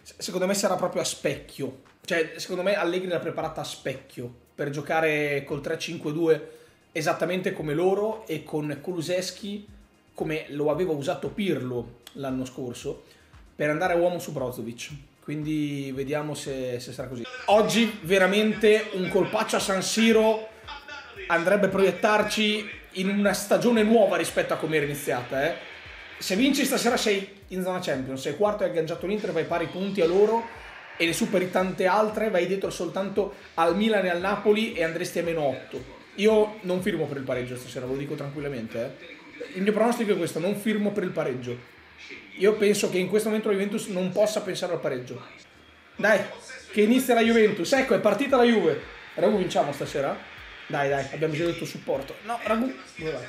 Secondo me sarà proprio a specchio. Cioè, secondo me Allegri l'ha preparata a specchio per giocare col 3-5-2 esattamente come loro e con Kulusevski come lo aveva usato Pirlo l'anno scorso per andare a uomo su Brozovic. Quindi vediamo se sarà così. Oggi veramente un colpaccio a San Siro andrebbe a proiettarci in una stagione nuova rispetto a come era iniziata. Se vinci stasera sei in zona Champions, sei quarto e hai agganciato l'Inter, vai pari punti a loro e ne superi tante altre, vai dietro soltanto al Milan e al Napoli e andresti a -8. Io non firmo per il pareggio stasera, ve lo dico tranquillamente. Il mio pronostico è questo, non firmo per il pareggio. Io penso che in questo momento la Juventus non possa pensare al pareggio. Dai, che inizia la Juventus. Ecco, è partita la Juve. Ragù, vinciamo stasera? Dai, abbiamo bisogno del tuo supporto. No, Ragù, dove vai?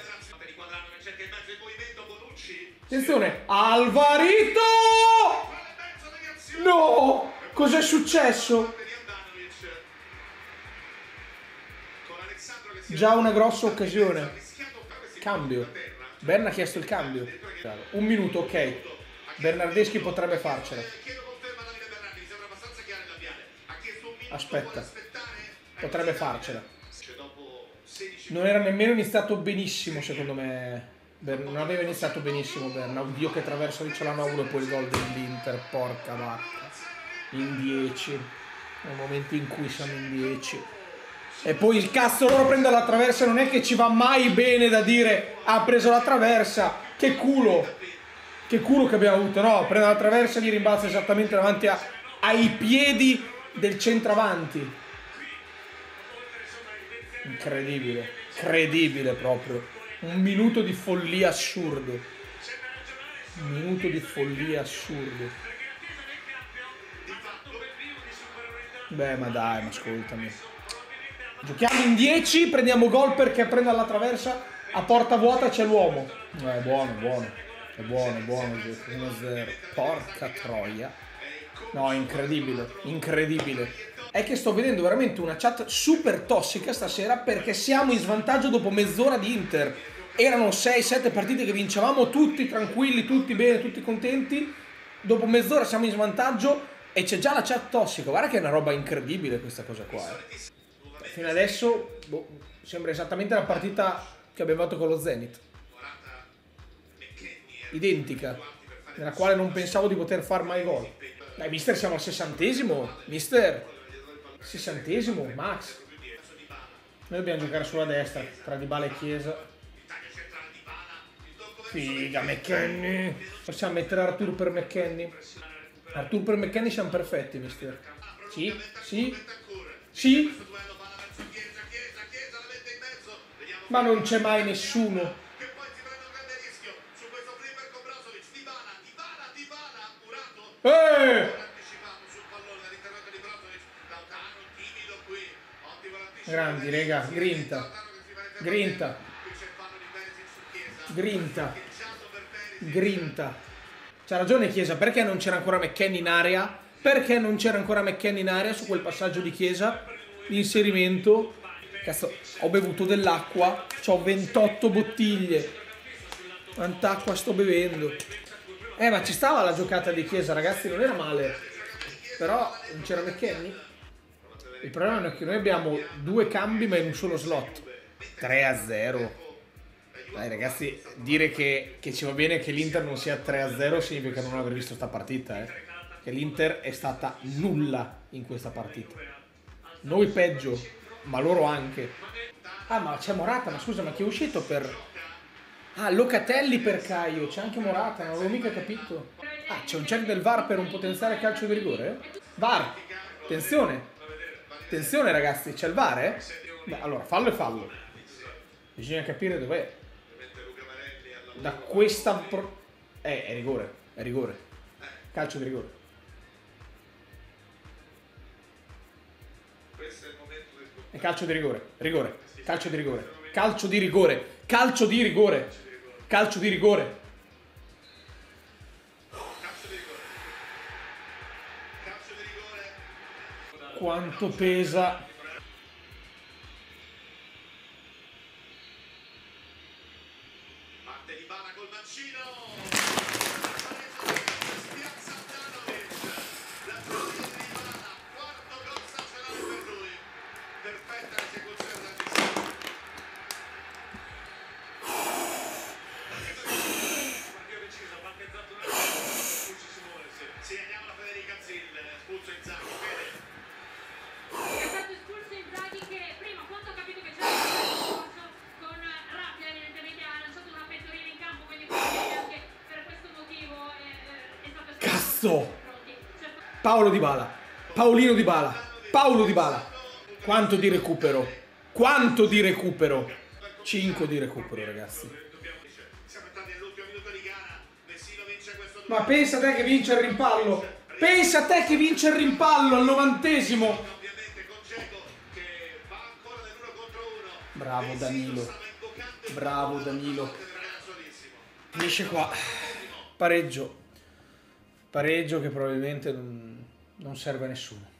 Attenzione, Alvarito! No! Cos'è successo? Già una grossa occasione. Cambio. Berna ha chiesto il cambio. Un minuto, ok. Bernardeschi potrebbe farcela. Aspetta. Potrebbe farcela. Non era nemmeno iniziato benissimo, secondo me. Non aveva iniziato benissimo Berna. Oddio che traversa lì, ce l'hanno a uno e poi il gol dell'Inter. Porca vacca. In 10. Nel momento in cui siamo in 10. E poi il cazzo loro prendono la traversa. Non è che ci va mai bene da dire ha preso la traversa. Che culo. Che culo che abbiamo avuto. No, prende la traversa e gli rimbalza esattamente davanti ai piedi del centravanti. Incredibile. Credibile proprio. Un minuto di follia assurdo. Un minuto di follia assurdo. Beh, ma dai, ma ascoltami. Giochiamo in 10, prendiamo gol perché prende la traversa, a porta vuota c'è l'uomo. È buono. È buono, 1-0. Porca troia. No, incredibile. È che sto vedendo veramente una chat super tossica stasera perché siamo in svantaggio dopo mezz'ora di Inter. Erano 6-7 partite che vincevamo tutti tranquilli, tutti bene, tutti contenti. Dopo mezz'ora siamo in svantaggio e c'è già la chat tossica. Guarda che è una roba incredibile questa cosa qua. Fino adesso sembra esattamente la partita che abbiamo fatto con lo Zenit. Identica. Nella quale non pensavo di poter far mai gol. Dai, mister, siamo al 60esimo. Mister. 60esimo, Max. Noi dobbiamo giocare sulla destra, tra Dybala e Chiesa. Figa, McKennie. Possiamo mettere Arthur per McKennie. Arthur per McKennie siamo perfetti, mister. Sì. Ma non c'è mai nessuno. Grandi, rega, grinta. C'ha ragione Chiesa, perché non c'era ancora McKennie in area? Perché non c'era ancora McKennie in area su quel passaggio di Chiesa? L'inserimento. Cazzo, ho bevuto dell'acqua, ho 28 bottiglie. Quanta acqua sto bevendo? Ma ci stava la giocata di Chiesa, ragazzi, non era male. Però non c'era McKennie. Il problema è che noi abbiamo 2 cambi ma in un solo slot. 3-0. Dai ragazzi, dire che ci va bene che l'Inter non sia 3-0 significa non aver visto sta partita. Che l'Inter è stata nulla in questa partita. Noi peggio, ma loro anche. Ah, ma c'è Morata, ma scusa, ma chi è uscito per... Ah, Locatelli per Caio, c'è anche Morata, non avevo mica capito. Ah, c'è un check del VAR per un potenziale calcio di rigore? VAR, attenzione. Attenzione ragazzi, c'è il VAR, Beh, allora, fallo. Bisogna capire dov'è. Da questa... è rigore. Calcio di rigore. È calcio di rigore. Calcio di rigore. Quanto pesa? Dybala col mancino. È stato espulso Inzaghi che prima quando ho capito che c'era un discorso con rabbia evidentemente ha lanciato una pettorina in campo, quindi anche per questo motivo è stato espulso. Cazzo! Paolo Dybala, Paolino Dybala, Paolo Dybala. Quanto di recupero? Quanto di recupero? 5 di recupero, ragazzi. Ma pensa a te che vince il rimpallo. Pensa a te che vince il rimpallo al 90°. Bravo Danilo. Bravo Danilo. Finisce qua. Pareggio. Pareggio che probabilmente non serve a nessuno.